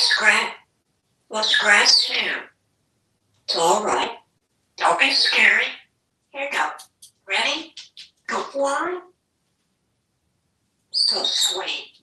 scratch. We'll scratch him. It's all right. Don't be scary. Here you go. Ready? Go forward. So sweet.